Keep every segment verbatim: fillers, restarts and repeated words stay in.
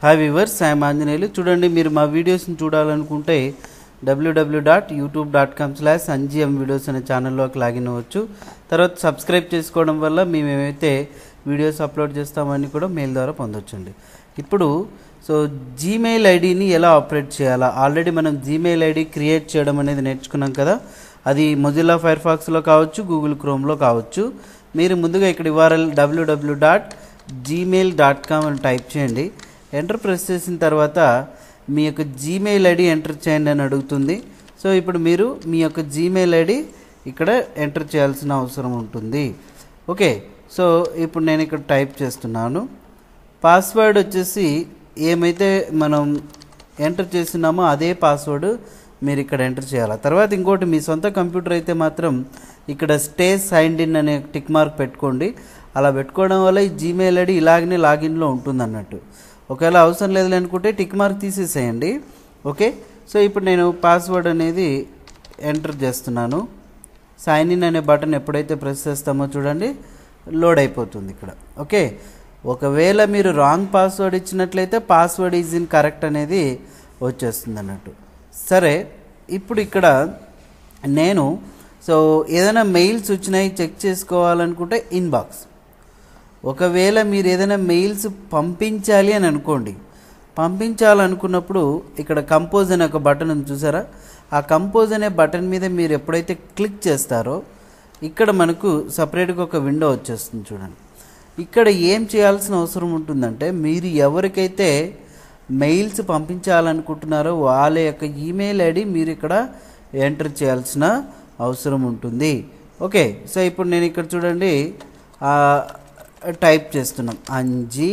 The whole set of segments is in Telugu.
Hi viewers, I'm Anjaneyulu. చూడండి, మీరు మా వీడియోస్ని చూడాలనుకుంటే WWW dot YouTube dot com slash NGM videos అనే ఛానల్లోకి లాగిన్ అవ్వచ్చు. తర్వాత సబ్స్క్రైబ్ చేసుకోవడం వల్ల మేము ఏమైతే వీడియోస్ అప్లోడ్ చేస్తామని కూడా మెయిల్ ద్వారా పొందొచ్చండి. ఇప్పుడు సో జీమెయిల్ ఐడిని ఎలా ఆపరేట్ చేయాలా, ఆల్రెడీ మనం జీమెయిల్ ఐడి క్రియేట్ చేయడం అనేది నేర్చుకున్నాం కదా. అది మొజిల్లా ఫైర్ ఫాక్స్లో కావచ్చు, గూగుల్ క్రోమ్లో కావచ్చు. మీరు ముందుగా ఇక్కడ URL WWW dot Gmail dot com అని టైప్ చేయండి. ఎంటర్ ప్రెస్ చేసిన తర్వాత మీ యొక్క జీమెయిల్ ఐడి ఎంటర్ చేయండి అని అడుగుతుంది. సో ఇప్పుడు మీరు మీ యొక్క జీమెయిల్ ఐడి ఇక్కడ ఎంటర్ చేయాల్సిన అవసరం ఉంటుంది. ఓకే, సో ఇప్పుడు నేను ఇక్కడ టైప్ చేస్తున్నాను. పాస్వర్డ్ వచ్చేసి ఏమైతే మనం ఎంటర్ చేస్తున్నామో అదే పాస్వర్డ్ మీరు ఇక్కడ ఎంటర్ చేయాలి. తర్వాత ఇంకోటి, మీ సొంత కంప్యూటర్ అయితే మాత్రం ఇక్కడ స్టే సైన్డ్ ఇన్ అనే టిక్ మార్క్ పెట్టుకోండి. అలా పెట్టుకోవడం వల్ల ఈ జీమెయిల్ ఐడి ఇలాగనే లాగిన్లో ఉంటుంది అన్నట్టు. ఒకవేళ అవసరం లేదు అనుకుంటే టిక్ మార్క్ తీసేసేయండి. ఓకే, సో ఇప్పుడు నేను పాస్వర్డ్ అనేది ఎంటర్ చేస్తున్నాను. సైన్ ఇన్ అనే బటన్ ఎప్పుడైతే ప్రెస్ చేస్తామో చూడండి లోడ్ అయిపోతుంది ఇక్కడ. ఓకే, ఒకవేళ మీరు రాంగ్ పాస్వర్డ్ ఇచ్చినట్లయితే పాస్వర్డ్ ఈజ్ ఇన్ కరెక్ట్ అనేది వచ్చేస్తుంది అన్నట్టు. సరే, ఇప్పుడు ఇక్కడ నేను సో ఏదైనా మెయిల్స్ వచ్చినాయి చెక్ చేసుకోవాలనుకుంటే ఇన్బాక్స్. ఒకవేళ మీరు ఏదైనా మెయిల్స్ పంపించాలి అని అనుకోండి, పంపించాలనుకున్నప్పుడు ఇక్కడ కంపోజ్ అనే ఒక బటన్ ఉంది చూసారా, ఆ కంపోజ్ అనే బటన్ మీద మీరు ఎప్పుడైతే క్లిక్ చేస్తారో ఇక్కడ మనకు సపరేట్గా ఒక విండో వచ్చేస్తుంది చూడండి. ఇక్కడ ఏం చేయాల్సిన అవసరం ఉంటుందంటే, మీరు ఎవరికైతే మెయిల్స్ పంపించాలనుకుంటున్నారో వాళ్ళ యొక్క ఈమెయిల్ ఐడి మీరు ఇక్కడ ఎంటర్ చేయాల్సిన అవసరం ఉంటుంది. ఓకే, సో ఇప్పుడు నేను ఇక్కడ చూడండి టైప్ చేస్తున్నాం అంజీ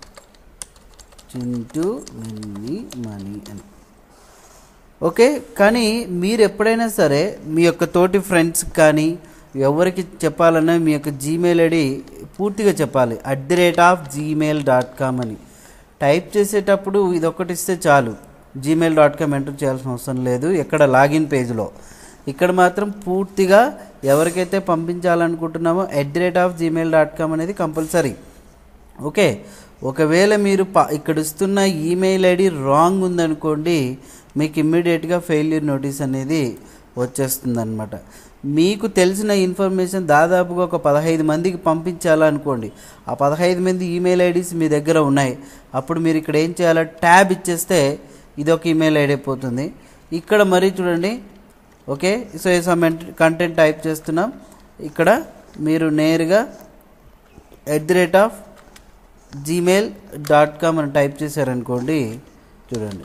చింటూ మిన్ని మనీ అని. ఓకే, కానీ మీరు ఎప్పుడైనా సరే మీ యొక్క తోటి ఫ్రెండ్స్ కానీ ఎవరికి చెప్పాలన్నా మీ యొక్క జీమెయిల్ ఐడి పూర్తిగా చెప్పాలి. At the rate of Gmail dot com అని టైప్ చేసేటప్పుడు ఇదొకటి ఇస్తే చాలు. జీమెయిల్ డాట్ కామ్ ఎంటర్ చేయాల్సిన అవసరం లేదు ఎక్కడ లాగిన్ పేజ్లో. ఇక్కడ మాత్రం పూర్తిగా ఎవరికైతే పంపించాలనుకుంటున్నామో at the rate of Gmail dot com అనేది కంపల్సరీ. ఓకే, ఒకవేళ మీరు ప ఇక్కడ ఇస్తున్న ఈమెయిల్ ఐడి రాంగ్ ఉందనుకోండి, మీకు ఇమ్మీడియట్గా ఫెయిల్యూర్ నోటీస్ అనేది వచ్చేస్తుంది అనమాట. మీకు తెలిసిన ఇన్ఫర్మేషన్ దాదాపుగా ఒక పదహైదు మందికి పంపించాలనుకోండి, ఆ పదహైదు మంది ఈమెయిల్ ఐడీస్ మీ దగ్గర ఉన్నాయి. అప్పుడు మీరు ఇక్కడ ఏం చేయాలో ట్యాబ్ ఇచ్చేస్తే ఇది ఒక ఈమెయిల్ ఐడి అయిపోతుంది. ఇక్కడ మరీ చూడండి. Okay, so some content type చేస్తున్నాం. ఇక్కడ మీరు నేరుగా at the rate of Gmail dot com అని టైప్ చేశారనుకోండి, చూడండి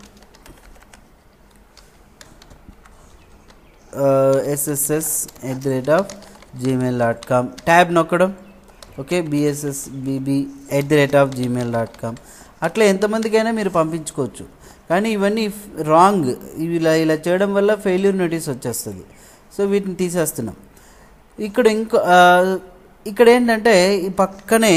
SSS at the rate of Gmail dot com tab నొక్కడం. Okay, BSS BB at the rate of Gmail dot com అట్లా ఎంతమందికైనా మీరు పంపించుకోవచ్చు. కానీ ఇవన్నీ రాంగ్, ఇవి ఇలా ఇలా చేయడం వల్ల ఫెయిల్యూర్ నోటీస్ వచ్చేస్తుంది. సో వీటిని తీసేస్తున్నాం. ఇక్కడ ఇంకో ఇక్కడ ఏంటంటే ఈ పక్కనే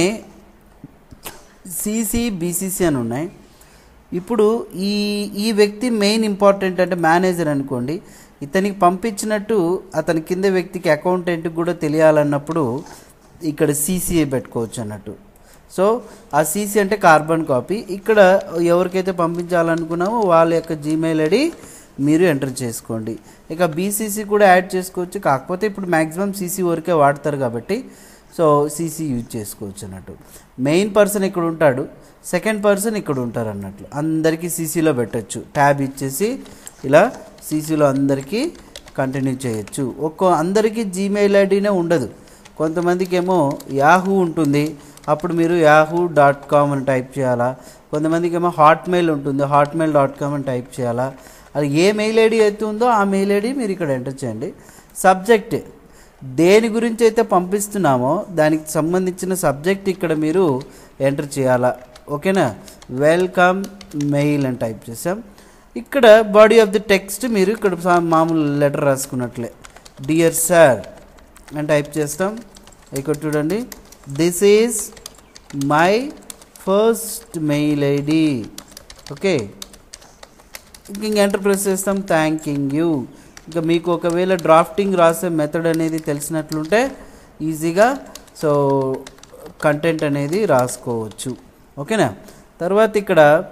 సిసి బీసీసీ అని ఉన్నాయి. ఇప్పుడు ఈ ఈ వ్యక్తి మెయిన్ ఇంపార్టెంట్ అంటే మేనేజర్ అనుకోండి, ఇతనికి పంపించినట్టు అతని కింద వ్యక్తికి అకౌంటెంట్కి కూడా తెలియాలన్నప్పుడు ఇక్కడ సీసీఏ పెట్టుకోవచ్చు అన్నట్టు. సో ఆ సీసీ అంటే కార్బన్ కాపీ. ఇక్కడ ఎవరికైతే పంపించాలనుకున్నామో వాళ్ళ యొక్క జీమెయిల్ ఐడి మీరు ఎంటర్ చేసుకోండి. ఇక బీసీసీ కూడా యాడ్ చేసుకోవచ్చు, కాకపోతే ఇప్పుడు మ్యాక్సిమం సీసీ వరకే వాడతారు కాబట్టి సో సీసీ యూజ్ చేసుకోవచ్చు అన్నట్టు. మెయిన్ పర్సన్ ఇక్కడ ఉంటాడు, సెకండ్ పర్సన్ ఇక్కడ ఉంటారు అన్నట్లు. అందరికీ సీసీలో పెట్టచ్చు. ట్యాబ్ ఇచ్చేసి ఇలా సీసీలో అందరికీ కంటిన్యూ చేయొచ్చు. ఒక్కో అందరికీ జీమెయిల్ ఐడినే ఉండదు, కొంతమందికి ఏమో యాహూ ఉంటుంది, అప్పుడు మీరు యాహూ డాట్ కామ్ అని టైప్ చేయాలా. కొంతమందికి ఏమో హాట్మెయిల్ ఉంటుంది, హాట్మెయిల్ డాట్ కామ్ అని టైప్ చేయాలా. అది ఏ మెయిల్ ఐడి అయితే ఉందో ఆ మెయిల్ ఐడి మీరు ఇక్కడ ఎంటర్ చేయండి. సబ్జెక్ట్ దేని గురించి అయితే పంపిస్తున్నామో దానికి సంబంధించిన సబ్జెక్ట్ ఇక్కడ మీరు ఎంటర్ చేయాలా. ఓకేనా, వెల్కమ్ మెయిల్ అని టైప్ చేసాం. ఇక్కడ బాడీ ఆఫ్ ది టెక్స్ట్ మీరు ఇక్కడ మామూలు లెటర్ రాసుకున్నట్లే డియర్ సార్ అని టైప్ చేస్తాం. ఇక్కడ చూడండి, this is my first mail ID. Okay, ఇంక ఎంటర్ ప్రెస్ చేస్తాం. Thanking you. ఇంకా మీకు ఒకవేళ డ్రాఫ్టింగ్ రాసే మెథడ్ అనేది తెలిసినట్లుంటే ఈజీగా సో కంటెంట్ అనేది రాసుకోవచ్చు. ఓకేనా, తర్వాత ఇక్కడ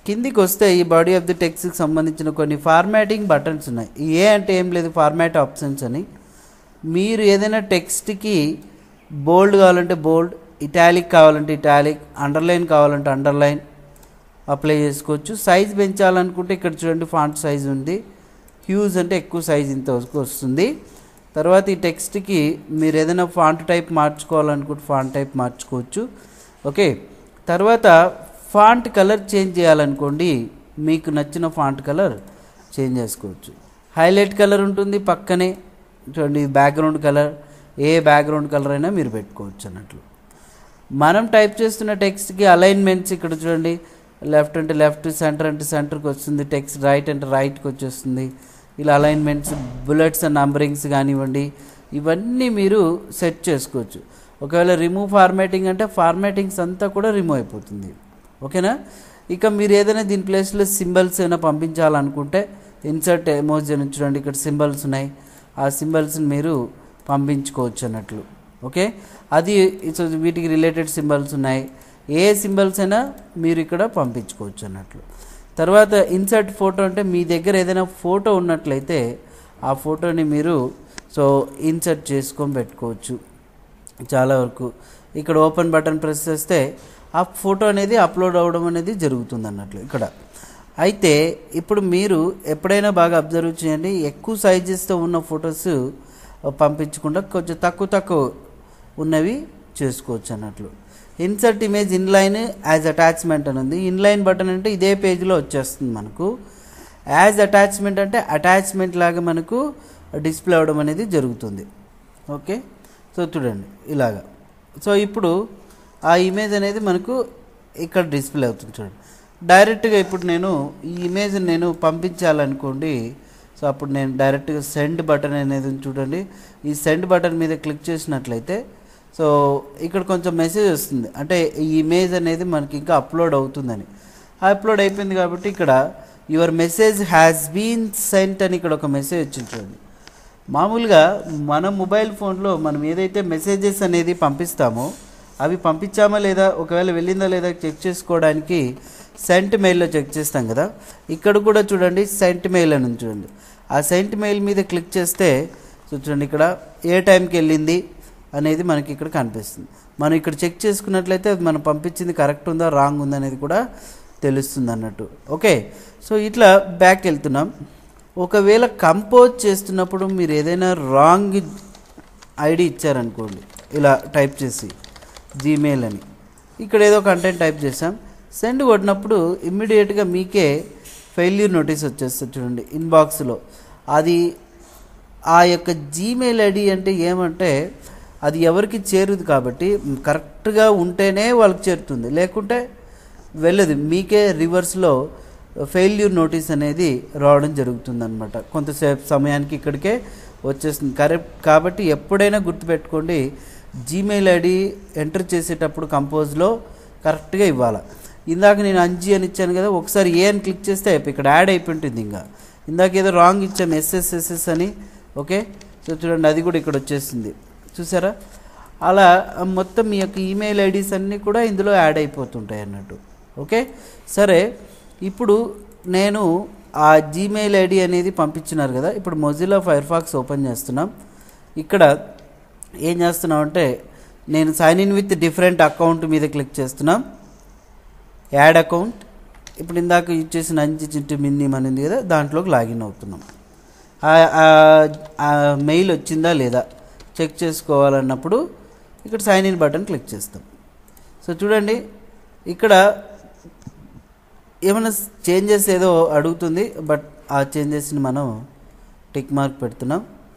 కిందికి వస్తే ఈ బాడీ ఆఫ్ ది టెక్స్ట్కి సంబంధించిన కొన్ని ఫార్మాటింగ్ బటన్స్ ఉన్నాయి. ఏ అంటే ఏం లేదు, ఫార్మాట్ ఆప్షన్స్ అని. మీరు ఏదైనా టెక్స్ట్కి బోల్డ్ కావాలంటే బోల్డ్, ఇటాలిక్ కావాలంటే ఇటాలిక్, అండర్లైన్ కావాలంటే అండర్లైన్ అప్లై చేసుకోవచ్చు. సైజ్ పెంచాలనుకుంటే ఇక్కడ చూడండి ఫాంట్ సైజ్ ఉంది. హ్యూజ్ అంటే ఎక్కువ సైజ్ ఇంత వస్తుంది. తర్వాత ఈ టెక్స్ట్కి మీరు ఏదైనా ఫాంట్ టైప్ మార్చుకోవాలనుకుంటే ఫాంట్ టైప్ మార్చుకోవచ్చు. ఓకే, తర్వాత ఫాంట్ కలర్ చేంజ్ చేయాలనుకోండి, మీకు నచ్చిన ఫాంట్ కలర్ చేంజ్ చేసుకోవచ్చు. హైలైట్ కలర్ ఉంటుంది పక్కనే చూడండి, బ్యాక్గ్రౌండ్ కలర్, ఏ బ్యాక్గ్రౌండ్ కలర్ అయినా మీరు పెట్టుకోవచ్చు అన్నట్లు. మనం టైప్ చేస్తున్న టెక్స్ట్కి అలైన్మెంట్స్ ఇక్కడ చూడండి, లెఫ్ట్ అంటే లెఫ్ట్, సెంటర్ అంటే సెంటర్కి వస్తుంది, టెక్స్ట్ రైట్ అంటే రైట్కి వచ్చేస్తుంది. ఇలా అలైన్మెంట్స్, బుల్లెట్స్ అండ్ నంబరింగ్స్ కానివ్వండి, ఇవన్నీ మీరు సెట్ చేసుకోవచ్చు. ఒకవేళ రిమూవ్ ఫార్మాటింగ్ అంటే ఫార్మాటింగ్స్ అంతా కూడా రిమూవ్ అయిపోతుంది. ఓకేనా. ఇక మీరు ఏదైనా దీని ప్లేస్లో సింబల్స్ ఏమైనా పంపించాలనుకుంటే ఇన్సర్ట్ ఎమోజీ అని చూడండి, ఇక్కడ సింబల్స్ ఉన్నాయి, ఆ సింబల్స్ని మీరు పంపించుకోవచ్చు అన్నట్లు. ఓకే, అది వీటికి రిలేటెడ్ సింబల్స్ ఉన్నాయి, ఏ సింబల్స్ అయినా మీరు ఇక్కడ పంపించుకోవచ్చు అన్నట్లు. తర్వాత ఇన్సర్ట్ ఫోటో అంటే మీ దగ్గర ఏదైనా ఫోటో ఉన్నట్లయితే ఆ ఫోటోని మీరు సో ఇన్సర్ట్ చేసుకొని పెట్టుకోవచ్చు చాలా వరకు. ఇక్కడ ఓపెన్ బటన్ ప్రెస్ చేస్తే ఆ ఫోటో అనేది అప్లోడ్ అవ్వడం అనేది జరుగుతుంది అన్నట్లు ఇక్కడ. అయితే ఇప్పుడు మీరు ఎప్పుడైనా బాగా అబ్జర్వ్ చేయండి, ఎక్కువ సైజెస్తో ఉన్న ఫొటోస్ పంపించకుండా కొంచెం తక్కువ తక్కువ ఉన్నవి చేసుకోవచ్చు అన్నట్లు. Insert image inline as attachment అని ఉంది. ఇన్లైన్ బటన్ అంటే ఇదే పేజ్లో వచ్చేస్తుంది మనకు. యాజ్ అటాచ్మెంట్ అంటే అటాచ్మెంట్ లాగా మనకు డిస్ప్లే అవ్వడం అనేది జరుగుతుంది. ఓకే, సో చూడండి ఇలాగా. సో ఇప్పుడు ఆ ఇమేజ్ అనేది మనకు ఇక్కడ డిస్ప్లే అవుతుంది చూడండి. డైరెక్ట్గా ఇప్పుడు నేను ఈ ఇమేజ్ నేను పంపించాలనుకోండి, సో అప్పుడు నేను డైరెక్ట్గా సెండ్ బటన్ అనేది చూడండి, ఈ సెండ్ బటన్ మీద క్లిక్ చేసినట్లయితే సో ఇక్కడ కొంచెం మెసేజ్ వస్తుంది, అంటే ఈ ఇమేజ్ అనేది మనకి ఇంకా అప్లోడ్ అవుతుందని. అప్లోడ్ అయిపోయింది కాబట్టి ఇక్కడ your message has been sent అని ఇక్కడ ఒక మెసేజ్ వచ్చింది చూడండి. మామూలుగా మన మొబైల్ ఫోన్లో మనం ఏదైతే మెసేజెస్ అనేది పంపిస్తామో అవి పంపించామా లేదా, ఒకవేళ వెళ్ళిందా లేదా చెక్ చేసుకోవడానికి సెంట్ మెయిల్లో చెక్ చేస్తాం కదా. ఇక్కడ కూడా చూడండి సెంట్ మెయిల్ అని చూడండి, ఆ సెంట్ మెయిల్ మీద క్లిక్ చేస్తే సో చూడండి ఇక్కడ ఏ టైంకి వెళ్ళింది అనేది మనకి ఇక్కడ కనిపిస్తుంది. మనం ఇక్కడ చెక్ చేసుకున్నట్లయితే అది మనం పంపించింది కరెక్ట్ ఉందా రాంగ్ ఉందా అనేది కూడా తెలుస్తుంది అన్నట్టు. ఓకే, సో ఇట్లా బ్యాక్ వెళ్తున్నాం. ఒకవేళ కంపోజ్ చేస్తున్నప్పుడు మీరు ఏదైనా రాంగ్ ఐడి ఇచ్చారనుకోండి, ఇలా టైప్ చేసి జీమెయిల్ అని ఇక్కడ ఏదో కంటెంట్ టైప్ చేసాం, సెండ్ కొట్టినప్పుడు ఇమ్మీడియట్గా మీకే ఫెయిల్యూర్ నోటీస్ వచ్చేస్తుంది చూడండి ఇన్బాక్స్లో. అది ఆ యొక్క జీమెయిల్ ఐడి అంటే ఏమంటే అది ఎవరికి చేరుది కాబట్టి కరెక్ట్గా ఉంటేనే వాళ్ళకి చేరుతుంది, లేకుంటే వెళ్ళదు. మీకే రివర్స్లో ఫెయిల్యూర్ నోటీస్ అనేది రావడం జరుగుతుంది అనమాట. కొంతసేపు సమయానికి ఇక్కడికే వచ్చేస్తుంది. కరెక్ట్ కాబట్టి ఎప్పుడైనా గుర్తుపెట్టుకోండి, జీమెయిల్ ఐడి ఎంటర్ చేసేటప్పుడు కంపోజ్లో కరెక్ట్గా ఇవ్వాలి. ఇందాక నేను అంజీ అని ఇచ్చాను కదా, ఒకసారి ఏ అని క్లిక్ చేస్తే ఇక్కడ యాడ్ అయిపోయి ఉంటుంది. ఇంకా ఇందాక ఏదో రాంగ్ ఇచ్చాము ఎస్ఎస్ఎస్ఎస్ అని. ఓకే, సో చూడండి అది కూడా ఇక్కడ వచ్చేసింది చూసారా. అలా మొత్తం మీ యొక్క ఈమెయిల్ ఐడీస్ అన్నీ కూడా ఇందులో యాడ్ అయిపోతుంటాయి అన్నట్టు. ఓకే, సరే ఇప్పుడు నేను ఆ జీమెయిల్ ఐడి అనేది పంపించినారు కదా, ఇప్పుడు మొజిల్లా ఫైర్ ఫాక్స్ ఓపెన్ చేస్తున్నాం. ఇక్కడ ఏం చేస్తున్నాం అంటే నేను sign in with different account మీద క్లిక్ చేస్తున్నాం, యాడ్ అకౌంట్. ఇప్పుడు ఇందాక యూజ్ చేసిన అంజి చింటూ మిన్నీ అని ఉంది కదా, దాంట్లోకి లాగిన్ అవుతున్నాం. మెయిల్ వచ్చిందా లేదా చెక్ చేసుకోవాలన్నప్పుడు ఇక్కడ సైన్ ఇన్ బటన్ క్లిక్ చేస్తాం. సో చూడండి ఇక్కడ ఏమైనా చేంజెస్ ఏదో అడుగుతుంది, బట్ ఆ చేంజెస్ని మనం టిక్ మార్క్ పెడుతున్నాం.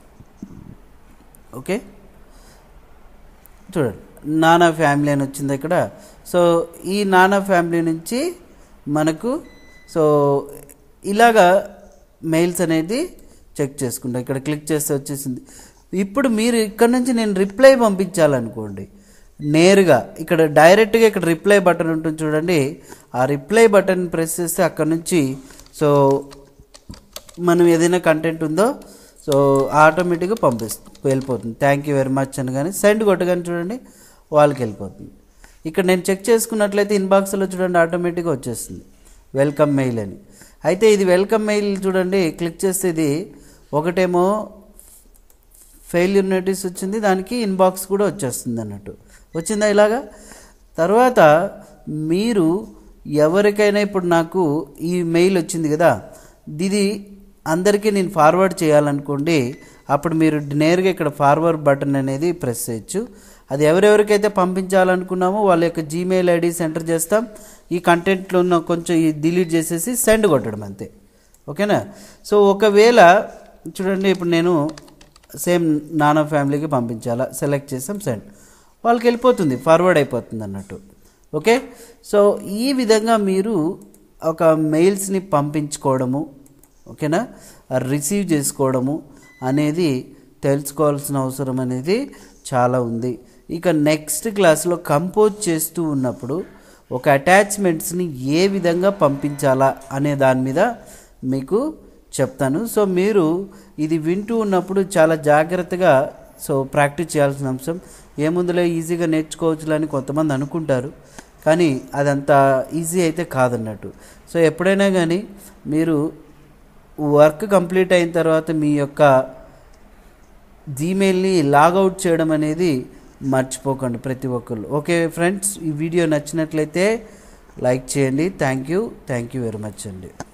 ఓకే, చూడండి నానా ఫ్యామిలీ అని వచ్చింది ఇక్కడ. సో ఈ నానా ఫ్యామిలీ నుంచి మనకు సో ఇలాగా మెయిల్స్ అనేది చెక్ చేసుకుంటాం. ఇక్కడ క్లిక్ చేస్తే వచ్చేసింది. ఇప్పుడు మీరు ఇక్కడ నుంచి నేను రిప్లై పంపించాలనుకోండి, నేరుగా ఇక్కడ డైరెక్ట్గా ఇక్కడ రిప్లై బటన్ ఉంటుంది చూడండి, ఆ రిప్లై బటన్ ప్రెస్ చేస్తే అక్కడ నుంచి సో మనం ఏదైనా కంటెంట్ ఉందో సో ఆటోమేటిక్గా పంపిస్తుంది, వెళ్ళిపోతుంది. థ్యాంక్ యూ వెరీ మచ్ అని కానీ సెండ్ కొట్టగానే చూడండి వాళ్ళకి వెళ్ళిపోతుంది. ఇక్కడ నేను చెక్ చేసుకున్నట్లయితే ఇన్బాక్స్లో చూడండి ఆటోమేటిక్గా వచ్చేస్తుంది. వెల్కమ్ మెయిల్ అని. అయితే ఇది వెల్కమ్ మెయిల్ చూడండి, క్లిక్ చేస్తే ఇది ఒకటేమో ఫెయిల్యూర్ నోటీస్ వచ్చింది, దానికి ఇన్బాక్స్ కూడా వచ్చేస్తుంది అన్నట్టు. వచ్చిందా ఇలాగా? తర్వాత మీరు ఎవరికైనా ఇప్పుడు నాకు ఈ మెయిల్ వచ్చింది కదా, ఇది అందరికీ నేను ఫార్వర్డ్ చేయాలనుకోండి, అప్పుడు మీరు నేరుగా ఇక్కడ ఫార్వర్డ్ బటన్ అనేది ప్రెస్ చేయొచ్చు. అది ఎవరెవరికైతే పంపించాలనుకున్నామో వాళ్ళ యొక్క జీమెయిల్ ఐడీస్ ఎంటర్ చేస్తాం. ఈ కంటెంట్లో ఉన్న కొంచెం డిలీట్ చేసేసి సెండ్ కొట్టడం అంతే. ఓకేనా? సో ఒకవేళ చూడండి, ఇప్పుడు నేను సేమ్ నానా ఫ్యామిలీకి పంపించాలా, సెలెక్ట్ చేసాం, సెండ్, వాళ్ళకి వెళ్ళిపోతుంది, ఫార్వర్డ్ అయిపోతుంది అన్నట్టు. ఓకే, సో ఈ విధంగా మీరు ఒక మెయిల్స్ని పంపించుకోవడము, ఓకేనా, రిసీవ్ చేసుకోవడము అనేది తెలుసుకోవాల్సిన అవసరం అనేది చాలా ఉంది. ఇక నెక్స్ట్ క్లాస్లో కంపోజ్ చేస్తూ ఉన్నప్పుడు ఒక అటాచ్మెంట్స్ని ఏ విధంగా పంపించాలా అనే దాని మీద మీకు చెప్తాను. సో మీరు ఇది వింటూ ఉన్నప్పుడు చాలా జాగ్రత్తగా సో ప్రాక్టీస్ చేయాల్సిన అంశం. ఏముందులో ఈజీగా నేర్చుకోవచ్చులని కొంతమంది అనుకుంటారు, కానీ అదంత ఈజీ అయితే కాదన్నట్టు. సో ఎప్పుడైనా కానీ మీరు వర్క్ కంప్లీట్ అయిన తర్వాత మీ యొక్క జీమెయిల్ని లాగౌట్ చేయడం అనేది మర్చిపోకండి ప్రతి ఒక్కళ్ళు. ఓకే ఫ్రెండ్స్, ఈ వీడియో నచ్చినట్లయితే లైక్ చేయండి. Thank you thank you very much అండి.